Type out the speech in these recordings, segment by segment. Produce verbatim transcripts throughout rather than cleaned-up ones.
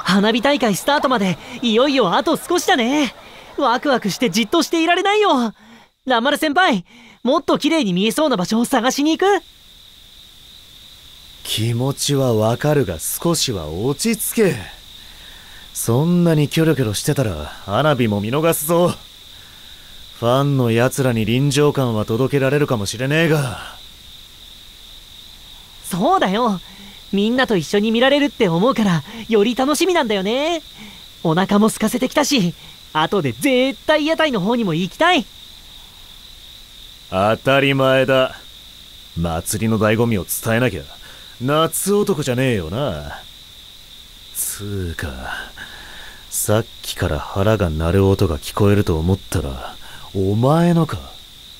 花火大会スタートまでいよいよあと少しだね。ワクワクしてじっとしていられないよ。ランマル先輩、もっと綺麗に見えそうな場所を探しに行く。 気持ちはわかるが少しは落ち着け。そんなにキョロキョロしてたら花火も見逃すぞ。ファンの奴らに臨場感は届けられるかもしれねえが。 そうだよ、みんなと一緒に見られるって思うからより楽しみなんだよね。お腹も空かせてきたし、後で絶対屋台の方にも行きたい。 当たり前だ。祭りの醍醐味を伝えなきゃ夏男じゃねえよな。つうか、さっきから腹が鳴る音が聞こえると思ったらお前のか。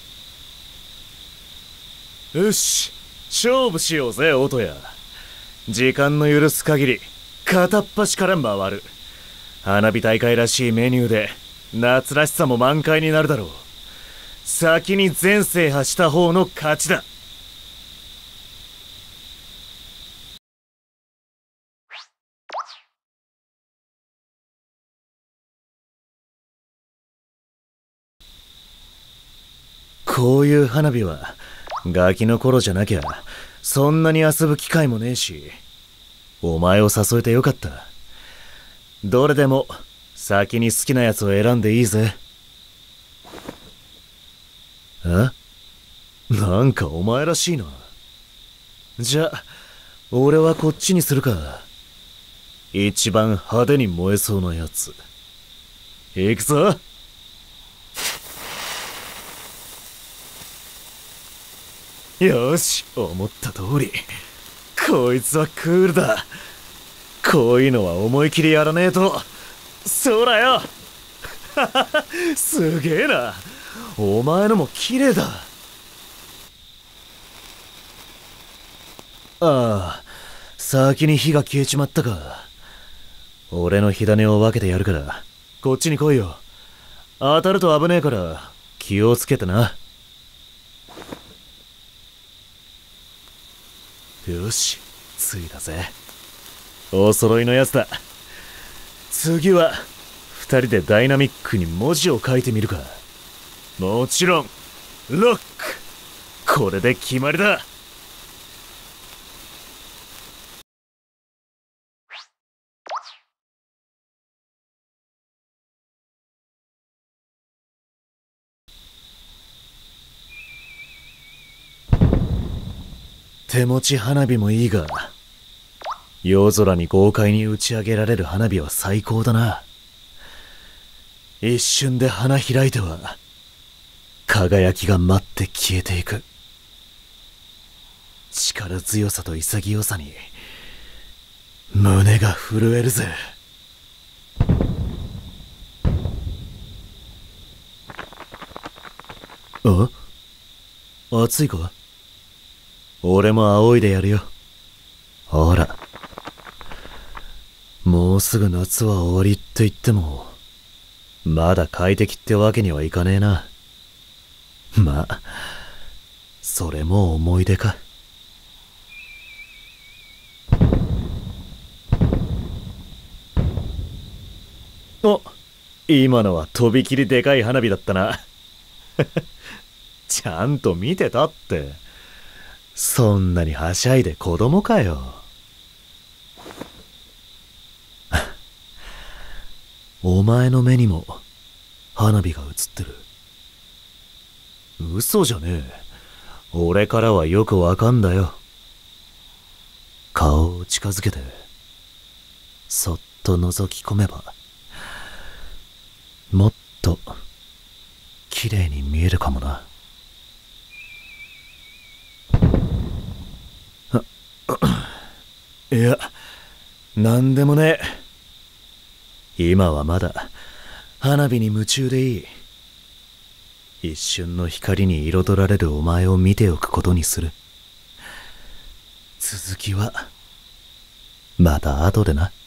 よし、勝負しようぜ音や。時間の許す限り片っ端から回る。花火大会らしいメニューで夏らしさも満開になるだろう。先に全制覇した方の勝ちだ。こういう花火はガキの頃じゃなきゃそんなに遊ぶ機会もねえし、お前を誘えてよかった。どれでも先に好きなやつを選んでいいぜ。え？なんかお前らしいな。じゃあ俺はこっちにするか。一番派手に燃えそうなやつ。行くぞ。よし、思った通り。こいつはクールだ。こういうのは思い切りやらねえと。そうだよ。すげえな。お前のも綺麗だ。ああ、先に火が消えちまったか。俺の火種を分けてやるからこっちに来いよ。当たると危ねえから気をつけてな。よし、着いたぜ。お揃いのやつだ。次は二人でダイナミックに文字を書いてみるか。もちろんロック。これで決まりだ。手持ち花火もいいが、夜空に豪快に打ち上げられる花火は最高だな。一瞬で花開いては輝きが待って消えていく。力強さと潔さに胸が震えるぜ。あ？暑いか？俺も仰いでやるよ。ほら、もうすぐ夏は終わりって言ってもまだ快適ってわけにはいかねえな。まあそれも思い出か。お、今のはとびきりでかい花火だったな。ちゃんと見てたって。そんなにはしゃいで子供かよ。お前の目にも花火が映ってる。嘘じゃねえ。俺からはよくわかんだよ。顔を近づけてそっと覗き込めばもっと綺麗に見えるかもな。いや、なんでもねえ。今はまだ花火に夢中でいい。一瞬の光に彩られるお前を見ておくことにする。続きはまた後でな。